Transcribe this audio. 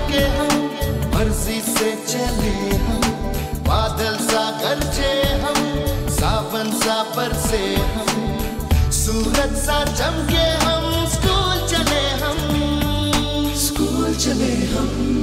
के हम, मर्जी से चले हम, बादल सा गरजे हम, सावन सा बरसे हम, सूरज सा चमके हम, स्कूल चले हम, स्कूल चले हम।